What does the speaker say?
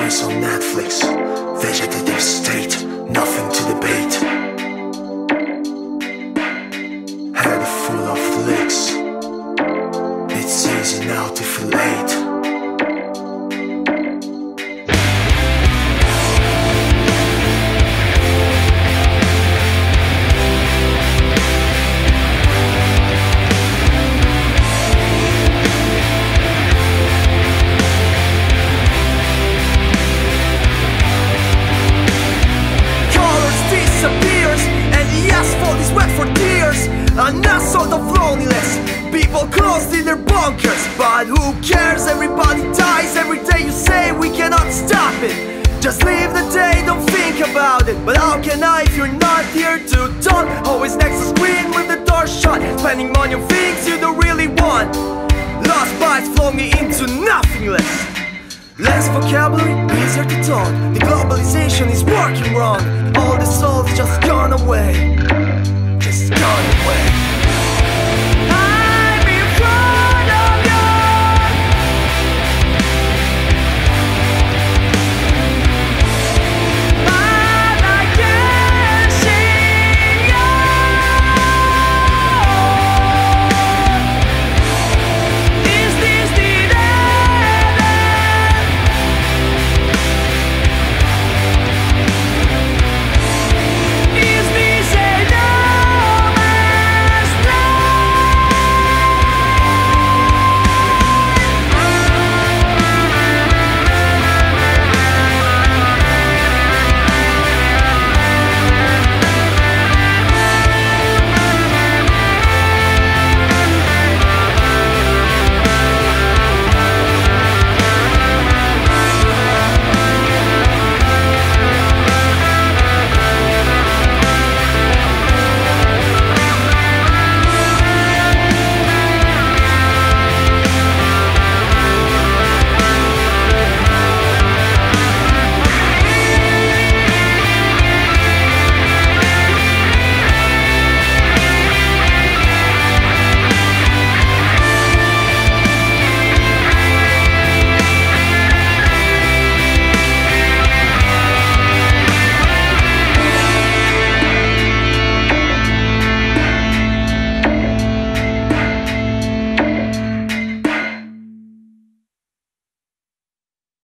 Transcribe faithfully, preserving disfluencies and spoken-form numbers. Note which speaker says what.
Speaker 1: series on Netflix. Vegetative state, nothing to debate. Head full of licks. It's easy now to feel late.
Speaker 2: I'm not sort of loneliness. People closed in their bunkers, but who cares? Everybody dies every day. You say we cannot stop it. Just live the day, don't think about it. But how can I if you're not here to talk? Always next to screen with the door shut, spending money on things you don't really want. Lost bites flowing into nothingness. Less vocabulary, easier to talk. The globalization is working wrong. All the soul's just gone away. Just gone away.